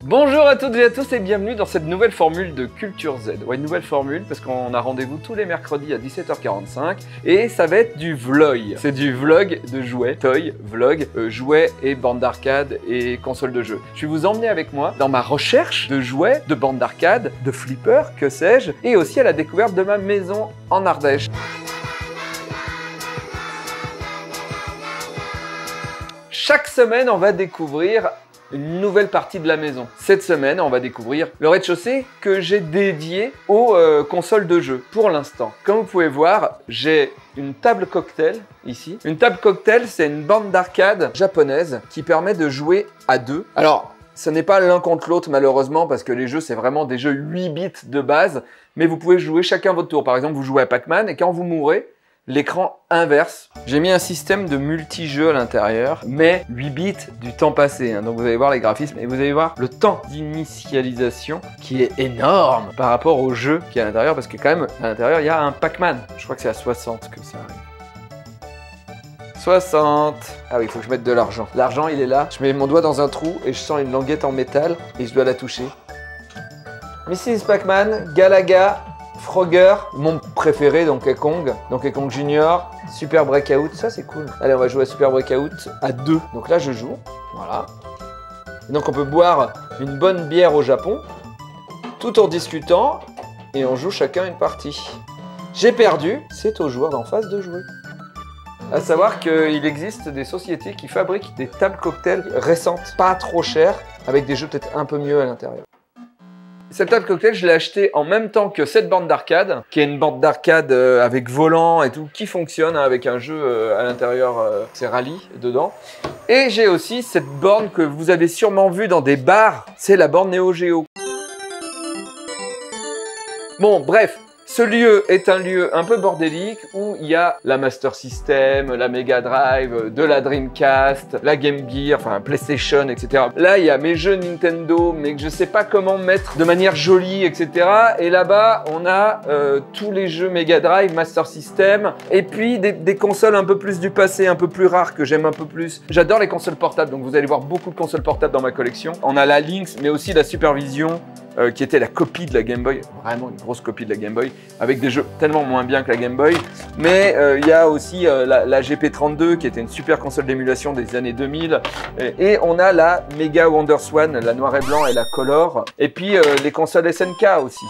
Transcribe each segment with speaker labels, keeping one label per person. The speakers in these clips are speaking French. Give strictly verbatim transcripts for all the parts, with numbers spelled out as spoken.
Speaker 1: Bonjour à toutes et à tous et bienvenue dans cette nouvelle formule de Culture Z. Ouais, une nouvelle formule parce qu'on a rendez-vous tous les mercredis à dix-sept heures quarante-cinq et ça va être du vlog. C'est du vlog de jouets, toy, vlog, euh, jouets et bandes d'arcade et consoles de jeux. Je vais vous emmener avec moi dans ma recherche de jouets, de bandes d'arcade, de flippers, que sais-je, et aussi à la découverte de ma maison en Ardèche. Chaque semaine, on va découvrir une nouvelle partie de la maison. Cette semaine, on va découvrir le rez-de-chaussée que j'ai dédié aux euh, consoles de jeux pour l'instant. Comme vous pouvez voir, j'ai une table cocktail ici. Une table cocktail, c'est une bande d'arcade japonaise qui permet de jouer à deux. Alors, ce n'est pas l'un contre l'autre malheureusement parce que les jeux, c'est vraiment des jeux huit bits de base, mais vous pouvez jouer chacun votre tour. Par exemple, vous jouez à Pac-Man et quand vous mourrez, l'écran inverse. J'ai mis un système de multi-jeu à l'intérieur, mais huit bits du temps passé. Hein. Donc vous allez voir les graphismes et vous allez voir le temps d'initialisation qui est énorme par rapport au jeu qui est à l'intérieur, parce que quand même, à l'intérieur, il y a un Pac-Man. Je crois que c'est à soixante que ça arrive. soixante. Ah oui, il faut que je mette de l'argent. L'argent, il est là. Je mets mon doigt dans un trou et je sens une languette en métal et je dois la toucher. missus Pac-Man, Galaga, Frogger, mon préféré, Donkey Kong, Donkey Kong Junior, Super Breakout, ça c'est cool. Allez, on va jouer à Super Breakout à deux. Donc là, je joue, voilà. Et donc on peut boire une bonne bière au Japon, tout en discutant, et on joue chacun une partie. J'ai perdu, c'est au joueur d'en face de jouer. À savoir qu'il existe des sociétés qui fabriquent des tables cocktails récentes, pas trop chères, avec des jeux peut-être un peu mieux à l'intérieur. Cette table cocktail, je l'ai achetée en même temps que cette bande d'arcade, qui est une bande d'arcade euh, avec volant et tout, qui fonctionne hein, avec un jeu euh, à l'intérieur, euh, c'est Rally dedans. Et j'ai aussi cette borne que vous avez sûrement vue dans des bars, c'est la borne Neo Geo. Bon, bref. Ce lieu est un lieu un peu bordélique où il y a la Master System, la Mega Drive, de la Dreamcast, la Game Gear, enfin PlayStation, et cetera. Là, il y a mes jeux Nintendo, mais que je sais pas comment mettre de manière jolie, et cetera. Et là-bas, on a euh, tous les jeux Mega Drive, Master System, et puis des, des consoles un peu plus du passé, un peu plus rares, que j'aime un peu plus. J'adore les consoles portables, donc vous allez voir beaucoup de consoles portables dans ma collection. On a la Lynx, mais aussi la Supervision, Euh, qui était la copie de la Game Boy, vraiment une grosse copie de la Game Boy, avec des jeux tellement moins bien que la Game Boy. Mais euh, il y a aussi euh, la, la G P trente-deux, qui était une super console d'émulation des années deux mille. Et, et on a la Mega WonderSwan, la noir et blanc et la Color. Et puis euh, les consoles S N K aussi.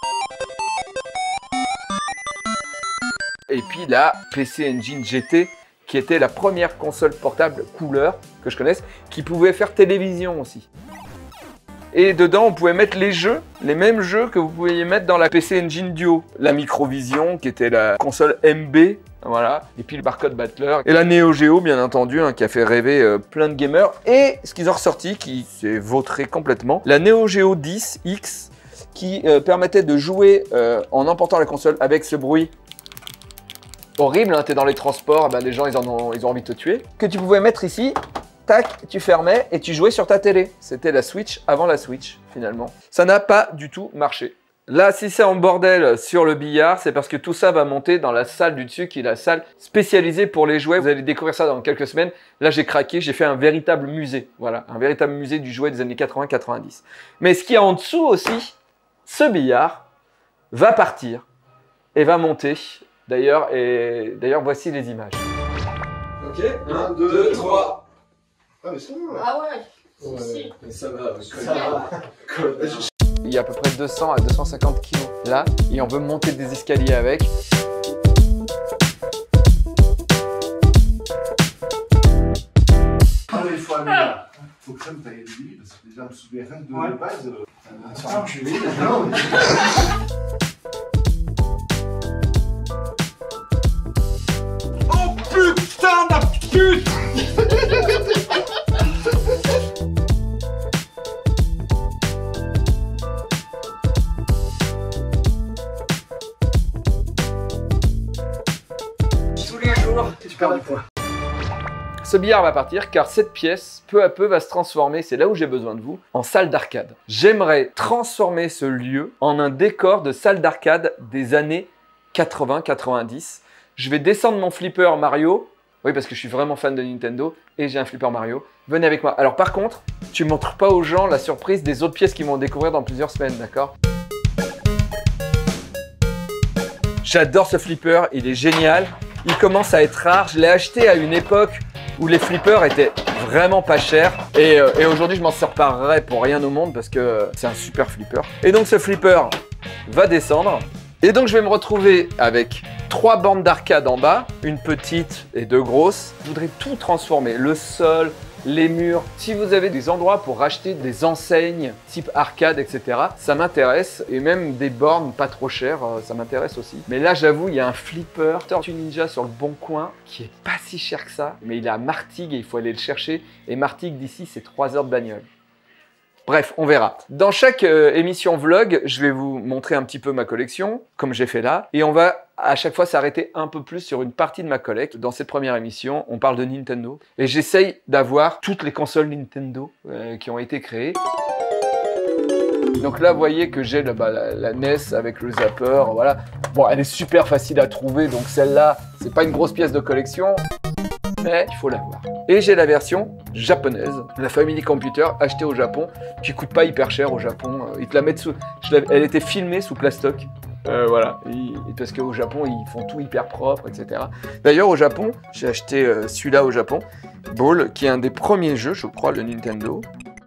Speaker 1: Et puis la P C Engine G T, qui était la première console portable couleur que je connaisse, qui pouvait faire télévision aussi. Et dedans, on pouvait mettre les jeux, les mêmes jeux que vous pouviez mettre dans la P C Engine Duo. La Microvision, qui était la console M B, voilà. Et puis le Barcode Battler. Et la Neo Geo, bien entendu, hein, qui a fait rêver euh, plein de gamers. Et ce qu'ils ont ressorti, qui s'est vautré complètement, la Neo Geo dix X, qui euh, permettait de jouer euh, en emportant la console avec ce bruit horrible. Hein, t'es dans les transports, ben, les gens, ils, en ont, ils ont envie de te tuer. Que tu pouvais mettre ici. Tac, tu fermais et tu jouais sur ta télé. C'était la Switch avant la Switch, finalement. Ça n'a pas du tout marché. Là, si c'est en bordel sur le billard, c'est parce que tout ça va monter dans la salle du dessus, qui est la salle spécialisée pour les jouets. Vous allez découvrir ça dans quelques semaines. Là, j'ai craqué, j'ai fait un véritable musée. Voilà, un véritable musée du jouet des années quatre-vingts quatre-vingt-dix. Mais ce qu'il y a en dessous aussi, ce billard va partir et va monter. D'ailleurs, et d'ailleurs, voici les images. Ok, un, deux, trois.
Speaker 2: Ah mais ça va.
Speaker 3: Ah ouais,
Speaker 2: Ouais,
Speaker 3: si.
Speaker 2: mais ça va,
Speaker 3: Ça va.
Speaker 1: Il y a à peu près deux cents à deux cent cinquante kilos là, et on veut monter des escaliers avec.
Speaker 2: Ah mais il faut aller là. Faut que ça me taille lui, parce que déjà me souviens rien de ouais. base. Euh, ça va enculer. Oh putain de pute. Tu perds du poids.
Speaker 1: Ce billard va partir car cette pièce, peu à peu, va se transformer, c'est là où j'ai besoin de vous, en salle d'arcade. J'aimerais transformer ce lieu en un décor de salle d'arcade des années quatre-vingts quatre-vingt-dix. Je vais descendre mon flipper Mario, oui parce que je suis vraiment fan de Nintendo, et j'ai un flipper Mario. Venez avec moi. Alors par contre, tu montres pas aux gens la surprise des autres pièces qu'ils vont découvrir dans plusieurs semaines, d'accord? J'adore ce flipper, il est génial. Il commence à être rare. Je l'ai acheté à une époque où les flippers étaient vraiment pas chers. Et, euh, et aujourd'hui, je m'en séparerai pour rien au monde parce que euh, c'est un super flipper. Et donc, ce flipper va descendre. Et donc, je vais me retrouver avec trois bornes d'arcade en bas, une petite et deux grosses. Je voudrais tout transformer, le sol, les murs. Si vous avez des endroits pour racheter des enseignes type arcade, et cetera, ça m'intéresse. Et même des bornes pas trop chères, ça m'intéresse aussi. Mais là, j'avoue, il y a un flipper Tortue Ninja sur le Bon Coin qui est pas si cher que ça. Mais il est à Martigues et il faut aller le chercher. Et Martigues d'ici, c'est trois heures de bagnole. Bref, on verra. Dans chaque euh, émission vlog, je vais vous montrer un petit peu ma collection, comme j'ai fait là. Et on va à chaque fois s'arrêter un peu plus sur une partie de ma collecte. Dans cette première émission, on parle de Nintendo. Et j'essaye d'avoir toutes les consoles Nintendo euh, qui ont été créées. Donc là, vous voyez que j'ai bah, la, la N E S avec le zapper, voilà. Bon, elle est super facile à trouver, donc celle-là, c'est pas une grosse pièce de collection, mais il faut l'avoir. Et j'ai la version japonaise, la Family Computer, achetée au Japon, qui coûte pas hyper cher au Japon. Ils te la mettent sous... Je elle était filmée sous plastoc. Euh, voilà, et, parce qu'au Japon, ils font tout hyper propre, et cetera. D'ailleurs, au Japon, j'ai acheté euh, celui-là au Japon, Ball, qui est un des premiers jeux, je crois, le Nintendo.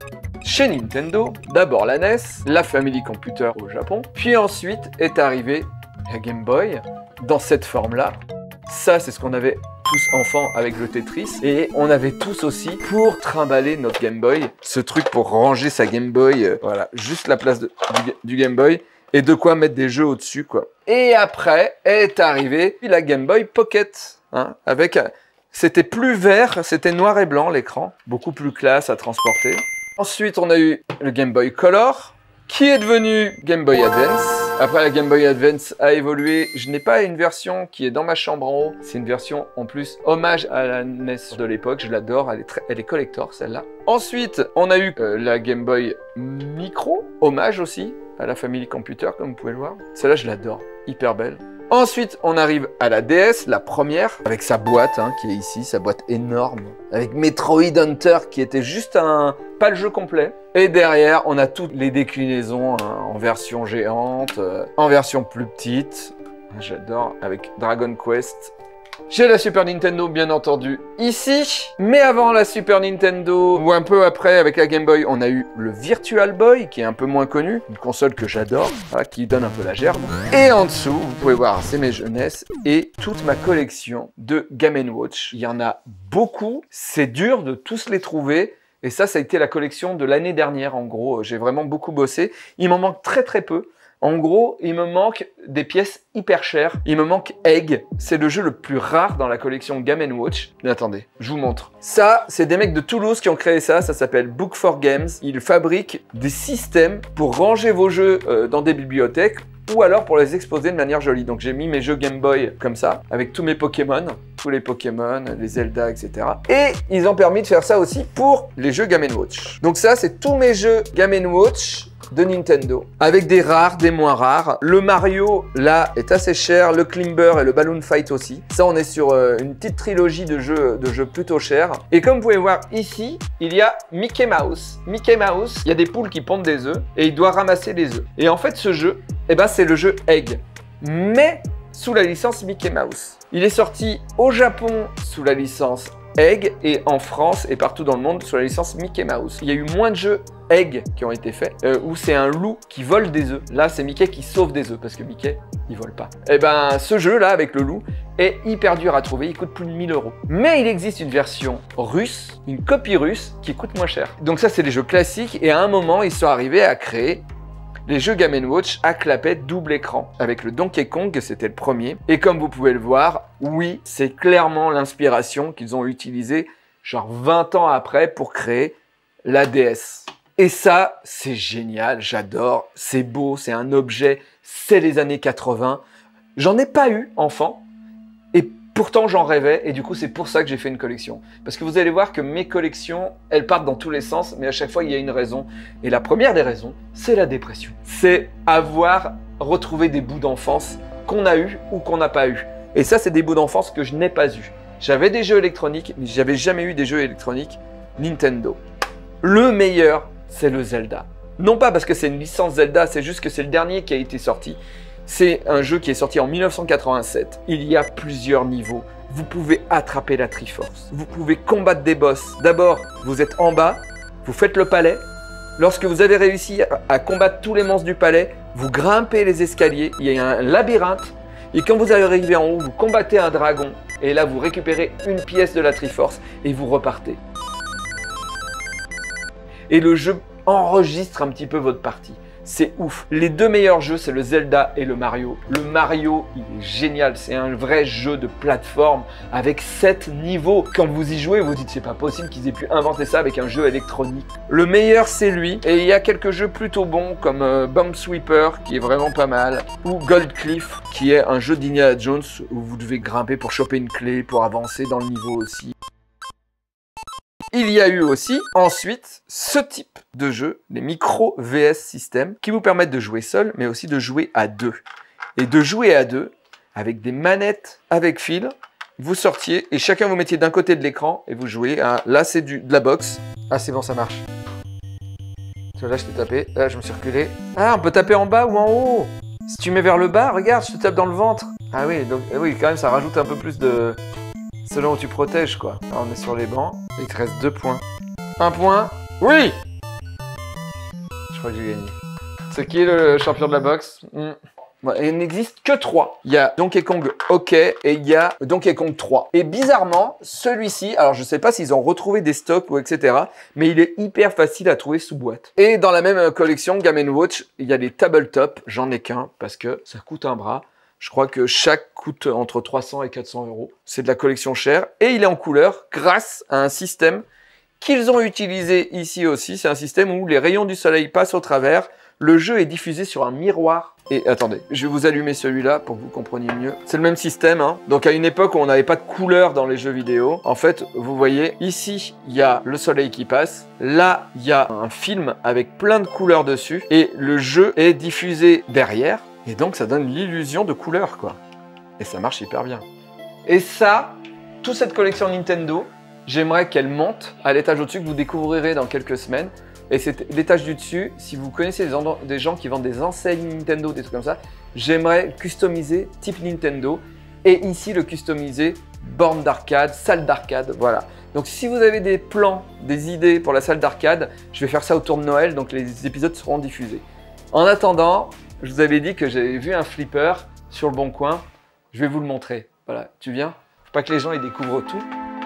Speaker 1: Chez Nintendo, d'abord la N E S, la Family Computer au Japon, puis ensuite est arrivé la Game Boy, dans cette forme-là. Ça, c'est ce qu'on avait tous enfants avec le Tetris, et on avait tous aussi, pour trimballer notre Game Boy, ce truc pour ranger sa Game Boy, euh, voilà, juste la place de, du, du Game Boy, et de quoi mettre des jeux au-dessus, quoi. Et après est arrivée la Game Boy Pocket, hein, avec... C'était plus vert, c'était noir et blanc l'écran, beaucoup plus classe à transporter. Ensuite, on a eu le Game Boy Color, qui est devenu Game Boy Advance. Après, la Game Boy Advance a évolué. Je n'ai pas une version qui est dans ma chambre en haut. C'est une version, en plus, hommage à la N E S de l'époque. Je l'adore, elle est très, elle est collector, celle-là. Ensuite, on a eu euh, la Game Boy Micro, hommage aussi à la Family Computer, comme vous pouvez le voir. Celle-là, je l'adore, hyper belle. Ensuite, on arrive à la D S, la première, avec sa boîte, hein, qui est ici, sa boîte énorme, avec Metroid Hunter, qui était juste un... pas le jeu complet. Et derrière, on a toutes les déclinaisons, hein, en version géante, euh, en version plus petite. J'adore, avec Dragon Quest. J'ai la Super Nintendo, bien entendu, ici. Mais avant la Super Nintendo, ou un peu après, avec la Game Boy, on a eu le Virtual Boy, qui est un peu moins connu. Une console que j'adore, voilà, qui donne un peu la gerbe. Et en dessous, vous pouvez voir, c'est mes jeunesses et toute ma collection de Game and Watch. Il y en a beaucoup. C'est dur de tous les trouver. Et ça, ça a été la collection de l'année dernière, en gros. J'ai vraiment beaucoup bossé. Il m'en manque très très peu. En gros, il me manque des pièces hyper chères. Il me manque Egg. C'est le jeu le plus rare dans la collection Game and Watch. Mais attendez, je vous montre. Ça, c'est des mecs de Toulouse qui ont créé ça. Ça s'appelle Book for Games. Ils fabriquent des systèmes pour ranger vos jeux euh, dans des bibliothèques ou alors pour les exposer de manière jolie. Donc j'ai mis mes jeux Game Boy comme ça, avec tous mes Pokémon, tous les Pokémon, les Zelda, et cetera. Et ils ont permis de faire ça aussi pour les jeux Game and Watch. Donc ça, c'est tous mes jeux Game and Watch de Nintendo, avec des rares, des moins rares. Le Mario, là, est assez cher, le Climber et le Balloon Fight aussi. Ça, on est sur euh, une petite trilogie de jeux, de jeux plutôt chers. Et comme vous pouvez voir ici, il y a Mickey Mouse. Mickey Mouse, il y a des poules qui pondent des œufs, et il doit ramasser les œufs. Et en fait, ce jeu, eh ben, c'est le jeu Egg, mais sous la licence Mickey Mouse. Il est sorti au Japon sous la licence Egg et en France et partout dans le monde sous la licence Mickey Mouse. Il y a eu moins de jeux Egg qui ont été faits euh, où c'est un loup qui vole des œufs. Là, c'est Mickey qui sauve des œufs parce que Mickey, il vole pas. Et ben, ce jeu-là avec le loup est hyper dur à trouver. Il coûte plus de mille euros. Mais il existe une version russe, une copie russe qui coûte moins cher. Donc ça, c'est des jeux classiques et à un moment, ils sont arrivés à créer les jeux Game and Watch à clapet double écran avec le Donkey Kong, c'était le premier. Et comme vous pouvez le voir, oui, c'est clairement l'inspiration qu'ils ont utilisée genre vingt ans après pour créer la D S. Et ça, c'est génial, j'adore, c'est beau, c'est un objet, c'est les années quatre-vingts. J'en ai pas eu enfant et pourtant j'en rêvais et du coup c'est pour ça que j'ai fait une collection. Parce que vous allez voir que mes collections, elles partent dans tous les sens, mais à chaque fois il y a une raison. Et la première des raisons, c'est la dépression. C'est avoir retrouvé des bouts d'enfance qu'on a eu ou qu'on n'a pas eu. Et ça, c'est des bouts d'enfance que je n'ai pas eu. J'avais des jeux électroniques, mais j'avais jamais eu des jeux électroniques Nintendo. Le meilleur, c'est le Zelda. Non pas parce que c'est une licence Zelda, c'est juste que c'est le dernier qui a été sorti. C'est un jeu qui est sorti en mille neuf cent quatre-vingt-sept. Il y a plusieurs niveaux. Vous pouvez attraper la Triforce. Vous pouvez combattre des boss. D'abord, vous êtes en bas, vous faites le palais. Lorsque vous avez réussi à combattre tous les monstres du palais, vous grimpez les escaliers. Il y a un labyrinthe. Et quand vous arrivez en haut, vous combattez un dragon. Et là, vous récupérez une pièce de la Triforce et vous repartez. Et le jeu enregistre un petit peu votre partie. C'est ouf. Les deux meilleurs jeux, c'est le Zelda et le Mario. Le Mario, il est génial. C'est un vrai jeu de plateforme avec sept niveaux. Quand vous y jouez, vous dites c'est pas possible qu'ils aient pu inventer ça avec un jeu électronique. Le meilleur, c'est lui. Et il y a quelques jeux plutôt bons comme euh, Bomb Sweeper, qui est vraiment pas mal, ou Gold Cliff, qui est un jeu d'Indiana Jones où vous devez grimper pour choper une clé, pour avancer dans le niveau aussi. Il y a eu aussi ensuite ce type de jeu, les micro V S System, qui vous permettent de jouer seul, mais aussi de jouer à deux. Et de jouer à deux, avec des manettes avec fil, vous sortiez et chacun vous mettiez d'un côté de l'écran et vous jouez à... Là, c'est du... de la boxe. Ah, c'est bon, ça marche. Là, je t'ai tapé. Là, je me suis reculé. Ah, on peut taper en bas ou en haut. Si tu mets vers le bas, regarde, je te tape dans le ventre. Ah oui, donc oui, quand même, ça rajoute un peu plus de... Selon où tu protèges, quoi. Là, on est sur les bancs. Il te reste deux points. Un point. Oui! Je crois que j'ai gagné. C'est qui le champion de la boxe? hmm. Bon, il n'existe que trois. Il y a Donkey Kong OK et il y a Donkey Kong trois. Et bizarrement, celui-ci, alors je ne sais pas s'ils ont retrouvé des stocks ou et cetera, mais il est hyper facile à trouver sous boîte. Et dans la même collection Game and Watch, il y a les Tabletop. J'en ai qu'un parce que ça coûte un bras. Je crois que chaque coûte entre trois cents et quatre cents euros. C'est de la collection chère. Et il est en couleur grâce à un système qu'ils ont utilisé ici aussi. C'est un système où les rayons du soleil passent au travers. Le jeu est diffusé sur un miroir. Et attendez, je vais vous allumer celui-là pour que vous compreniez mieux. C'est le même système, hein. Donc à une époque où on n'avait pas de couleur dans les jeux vidéo, en fait, vous voyez, ici, il y a le soleil qui passe. Là, il y a un film avec plein de couleurs dessus. Et le jeu est diffusé derrière. Et donc, ça donne l'illusion de couleur, quoi. Et ça marche hyper bien. Et ça, toute cette collection Nintendo, j'aimerais qu'elle monte à l'étage au-dessus, que vous découvrirez dans quelques semaines. Et c'est l'étage du dessus, si vous connaissez des, des gens qui vendent des enseignes Nintendo, des trucs comme ça, j'aimerais customiser type Nintendo. Et ici, le customiser borne d'arcade, salle d'arcade, voilà. Donc, si vous avez des plans, des idées pour la salle d'arcade, je vais faire ça autour de Noël, donc les épisodes seront diffusés. En attendant, je vous avais dit que j'avais vu un flipper sur le Bon Coin. Je vais vous le montrer. Voilà, tu viens? Faut pas que les gens ils découvrent tout.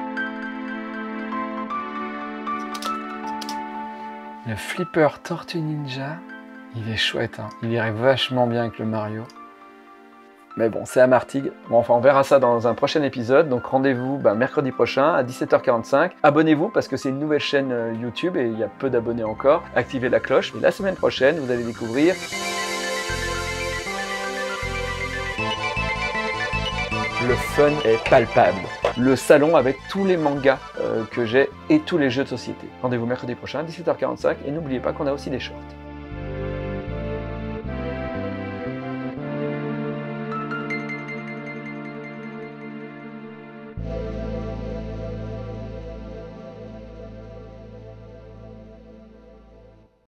Speaker 1: Le flipper Tortue Ninja, il est chouette, hein. Il irait vachement bien avec le Mario. Mais bon, c'est à Martigues. Bon, enfin, on verra ça dans un prochain épisode. Donc rendez-vous bah, mercredi prochain à dix-sept heures quarante-cinq. Abonnez-vous parce que c'est une nouvelle chaîne euh, YouTube et il y a peu d'abonnés encore. Activez la cloche. Et la semaine prochaine, vous allez découvrir... Le fun est palpable. Le salon avec tous les mangas euh, que j'ai et tous les jeux de société. Rendez-vous mercredi prochain, dix-sept heures quarante-cinq. Et n'oubliez pas qu'on a aussi des shorts.